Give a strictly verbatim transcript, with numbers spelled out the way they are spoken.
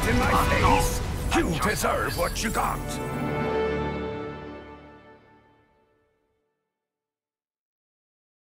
spit in my face? You deserve what you got.